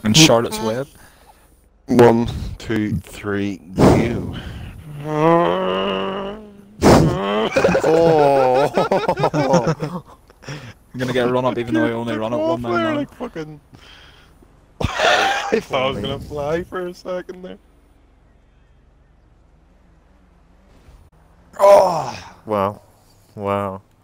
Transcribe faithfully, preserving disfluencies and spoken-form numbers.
fucking Charlotte's Web. One, two, three, go. Oh! I'm gonna get a run up even though I only run at one mile an hour. Like fucking... I thought I was gonna fly for a second there. Oh! Wow. Wow.